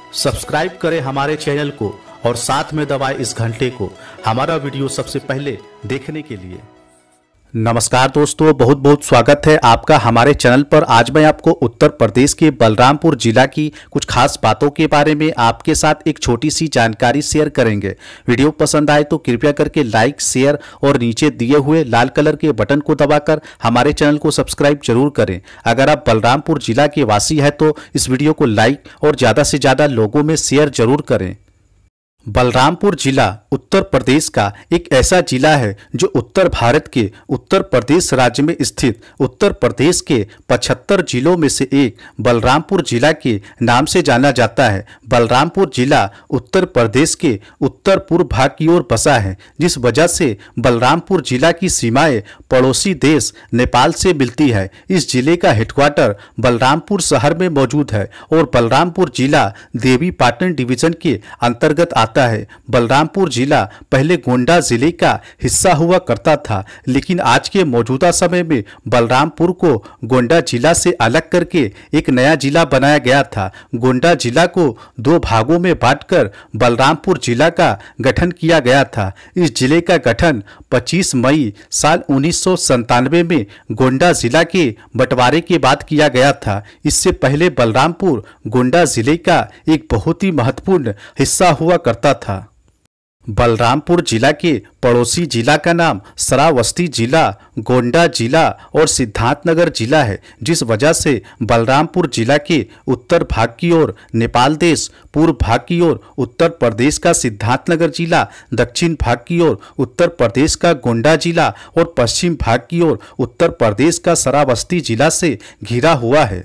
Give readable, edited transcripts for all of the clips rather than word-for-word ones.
Subscribe करें हमारे channel को और साथ में दबाएं इस घंटे को हमारा वीडियो सबसे पहले देखने के लिए। नमस्कार दोस्तों, बहुत बहुत स्वागत है आपका हमारे चैनल पर। आज मैं आपको उत्तर प्रदेश के बलरामपुर जिला की कुछ खास बातों के बारे में आपके साथ एक छोटी सी जानकारी शेयर करेंगे। वीडियो पसंद आए तो कृपया करके लाइक, शेयर और नीचे दिए हुए लाल कलर के बटन को दबाकर हमारे चैनल को सब्सक्राइब जरूर करें। अगर आप बलरामपुर जिला के वासी हैं तो इस वीडियो को लाइक और ज़्यादा से ज़्यादा लोगों में शेयर जरूर करें। बलरामपुर जिला उत्तर प्रदेश का एक ऐसा जिला है जो उत्तर भारत के उत्तर प्रदेश राज्य में स्थित उत्तर प्रदेश के 75 जिलों में से एक बलरामपुर जिला के नाम से जाना जाता है। बलरामपुर जिला उत्तर प्रदेश के उत्तर पूर्व भाग की ओर बसा है, जिस वजह से बलरामपुर जिला की सीमाएं पड़ोसी देश नेपाल से मिलती है। इस जिले का हेडक्वार्टर बलरामपुर शहर में मौजूद है और बलरामपुर जिला देवी पाटन डिवीजन के अंतर्गत आता है। बलरामपुर जिला पहले गोंडा जिले का हिस्सा हुआ करता था, लेकिन आज के मौजूदा समय में बलरामपुर को गोंडा जिला से अलग करके एक नया जिला बनाया गया था। गोंडा जिला को दो भागों में बांटकर बलरामपुर जिला का गठन किया गया था। इस जिले का गठन 25 मई साल 1997 में गोंडा जिला के बंटवारे के बाद किया गया था। इससे पहले बलरामपुर गोंडा जिले का एक बहुत ही महत्वपूर्ण हिस्सा हुआ करता था। बलरामपुर जिला के पड़ोसी जिला का नाम श्रावस्ती जिला, गोंडा जिला और सिद्धार्थनगर जिला है, जिस वजह से बलरामपुर जिला के उत्तर भाग की ओर नेपाल देश, पूर्व भाग की ओर उत्तर प्रदेश का सिद्धार्थनगर जिला, दक्षिण भाग की ओर उत्तर प्रदेश का गोंडा जिला और पश्चिम भाग की ओर उत्तर प्रदेश का श्रावस्ती जिला से घिरा हुआ है।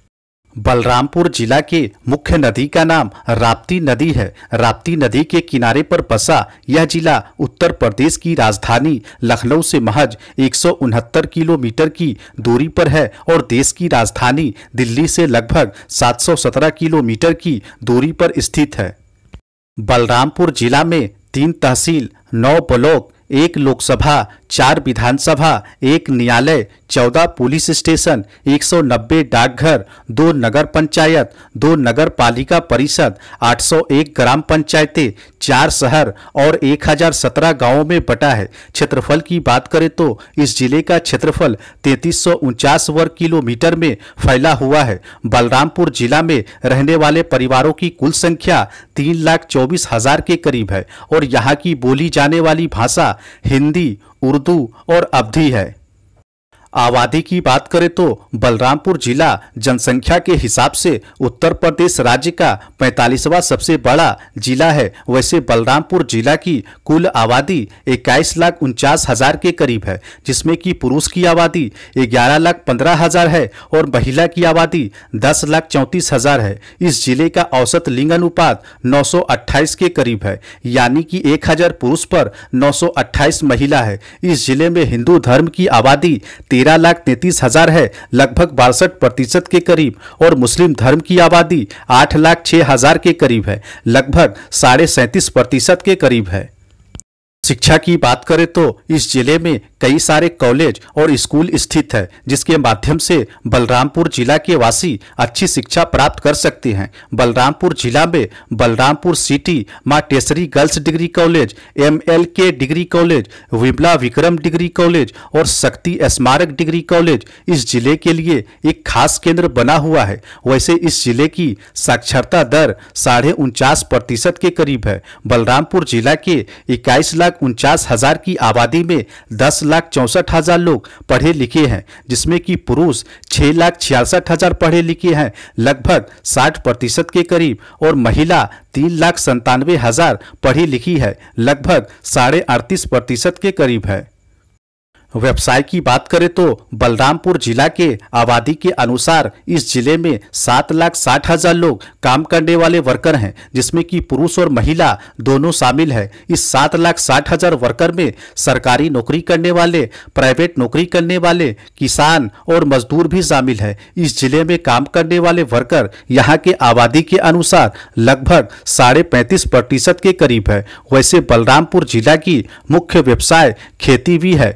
बलरामपुर जिला के मुख्य नदी का नाम राप्ती नदी है। राप्ती नदी के किनारे पर बसा यह जिला उत्तर प्रदेश की राजधानी लखनऊ से महज 169 किलोमीटर की दूरी पर है और देश की राजधानी दिल्ली से लगभग 717 किलोमीटर की दूरी पर स्थित है। बलरामपुर जिला में 3 तहसील, 9 ब्लॉक, 1 लोकसभा, 4 विधानसभा, 1 न्यायालय, 14 पुलिस स्टेशन, 190 डाकघर, 2 नगर पंचायत, 2 नगर पालिका परिषद, 801 ग्राम पंचायतें, 4 शहर और 1017 गांवों में बटा है। क्षेत्रफल की बात करें तो इस जिले का क्षेत्रफल 3349 वर्ग किलोमीटर में फैला हुआ है। बलरामपुर जिला में रहने वाले परिवारों की कुल संख्या 3,24,000 के करीब है और यहाँ की बोली जाने वाली भाषा हिंदी, उर्दू और अवधी है। आबादी की बात करें तो बलरामपुर जिला जनसंख्या के हिसाब से उत्तर प्रदेश राज्य का 45वां सबसे बड़ा जिला है। वैसे बलरामपुर जिला की कुल आबादी 21,49,000 के करीब है, जिसमें कि पुरुष की आबादी 11,15,000 है और महिला की आबादी 10,34,000 है। इस जिले का औसत लिंग अनुपात 928 के करीब है, यानी कि 1000 पुरुष पर 928 महिला है। इस जिले में हिंदू धर्म की आबादी 13,33,000 है, लगभग 62% के करीब, और मुस्लिम धर्म की आबादी 8,06,000 के करीब है, लगभग 37.5% के करीब है। शिक्षा की बात करें तो इस जिले में कई सारे कॉलेज और स्कूल स्थित है, जिसके माध्यम से बलरामपुर जिला के वासी अच्छी शिक्षा प्राप्त कर सकते हैं। बलरामपुर जिला में बलरामपुर सिटी मां टेसरी girls degree college, MLK degree college, Vimla Vikram degree college और शक्ति स्मारक डिग्री कॉलेज इस जिले के लिए एक खास केंद्र बना हुआ है। वैसे इस जिले की साक्षरता दर 49.5% के करीब है। बलरामपुर जिला के 21,49,000 की आबादी में 10,64,000 लोग पढ़े लिखे हैं, जिसमें कि पुरुष 6,66,000 पढ़े लिखे हैं, लगभग 60% के करीब, और महिला 3,97,000 पढ़ी लिखी है, लगभग 38.5% के करीब है। व्यवसाय की बात करें तो बलरामपुर जिला के आबादी के अनुसार इस जिले में 7,60,000 लोग काम करने वाले वर्कर हैं, जिसमें कि पुरुष और महिला दोनों शामिल है। इस 7,60,000 वर्कर में सरकारी नौकरी करने वाले, प्राइवेट नौकरी करने वाले, किसान और मजदूर भी शामिल है। इस जिले में काम करने वाले वर्कर यहाँ के आबादी के अनुसार लगभग 35.5% के करीब है। वैसे बलरामपुर जिला की मुख्य व्यवसाय खेती भी है। यह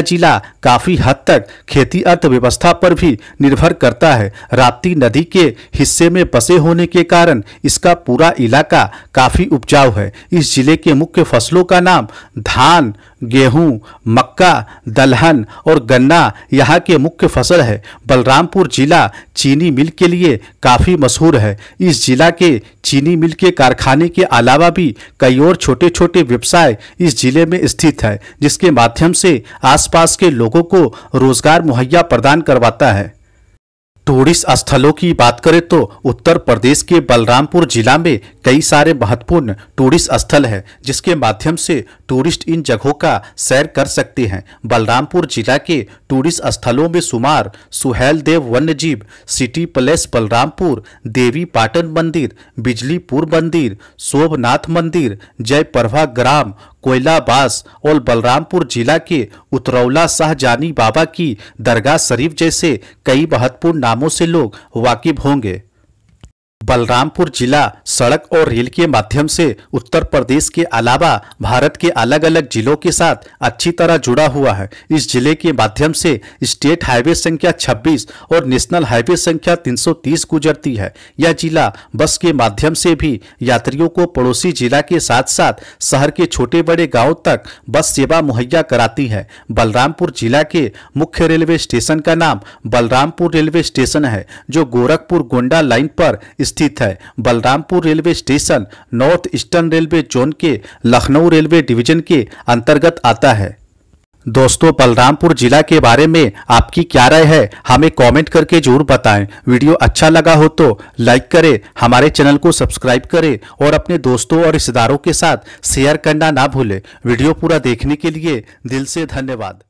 जिला काफी हद तक खेती अर्थव्यवस्था पर भी निर्भर करता है। राप्ती नदी के हिस्से में बसे होने के कारण इसका पूरा इलाका काफी उपजाऊ है। इस जिले के मुख्य फसलों का नाम धान, गेहूं, मक्का, दलहन और गन्ना यहाँ के मुख्य फसल है। बलरामपुर जिला चीनी मिल के लिए काफी मशहूर है। इस जिला के चीनी मिल के कारखाने के अलावा भी कई और छोटे छोटे व्यवसाय इस जिले में स्थित है, जिसके माध्यम से आसपास के लोगों को रोजगार मुहैया प्रदान करवाता है। टूरिस्ट स्थलों की बात करें तो उत्तर प्रदेश के बलरामपुर जिला में कई सारे महत्वपूर्ण टूरिस्ट स्थल हैं, जिसके माध्यम से टूरिस्ट इन जगहों का सैर कर सकते हैं। बलरामपुर जिला के टूरिस्ट स्थलों में सुमार, सुहेल देव वन्यजीव, सिटी पैलेस बलरामपुर, देवी पाटन मंदिर, बिजलीपुर मंदिर, सोमनाथ मंदिर, जय प्रभा ग्राम, कोयलाबास और बलरामपुर जिला के उतरौला शाहजानी बाबा की दरगाह शरीफ जैसे कई महत्वपूर्ण नामों से लोग वाकिफ होंगे। बलरामपुर जिला सड़क और रेल के माध्यम से उत्तर प्रदेश के अलावा भारत के अलग अलग जिलों के साथ अच्छी तरह जुड़ा हुआ है। इस जिले के माध्यम से स्टेट हाईवे संख्या 26 और नेशनल हाईवे संख्या 330 गुजरती है। यह जिला बस के माध्यम से भी यात्रियों को पड़ोसी जिला के साथ साथ शहर के छोटे बड़े गाँव तक बस सेवा मुहैया कराती है। बलरामपुर जिला के मुख्य रेलवे स्टेशन का नाम बलरामपुर रेलवे स्टेशन है, जो गोरखपुर गोंडा लाइन पर स्थित है। Balrampur railway station north eastern railway zone के लखनऊ रेलवे डिवीजन के अंतर्गत आता है। दोस्तों, बलरामपुर जिला के बारे में आपकी क्या राय है, हमें कमेंट करके जरूर बताएं। वीडियो अच्छा लगा हो तो लाइक करें, हमारे चैनल को सब्सक्राइब करें और अपने दोस्तों और रिश्तेदारों के साथ शेयर करना ना भूलें। वीडियो पूरा देखने के लिए दिल से धन्यवाद।